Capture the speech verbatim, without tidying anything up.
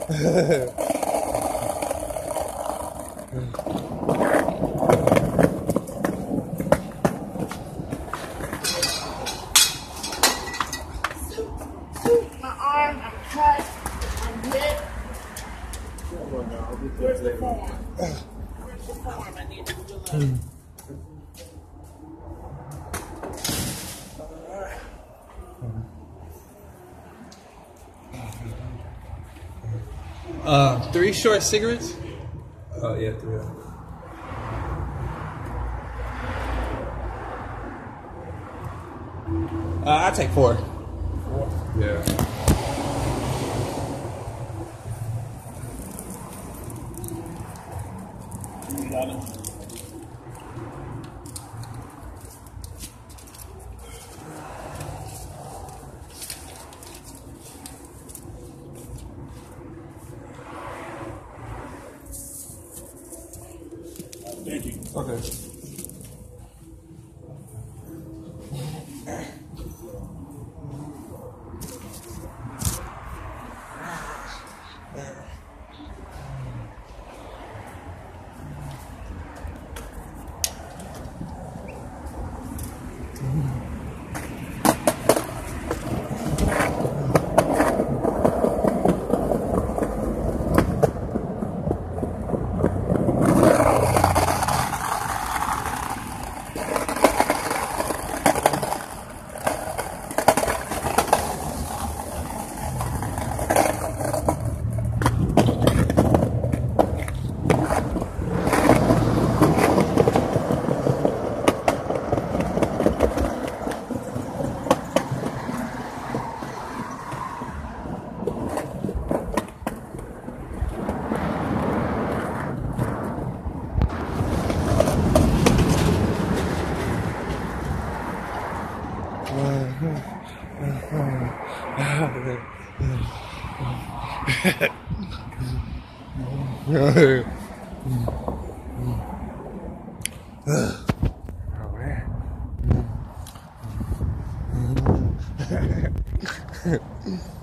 My arm, I'm cut, I'm hit. Where's the form? Where's the form? I need to fill out. Uh, three short cigarettes? Oh, yeah, three. Uh, I'll take four. Yeah. You got it. Thank you. Okay. Oh, man.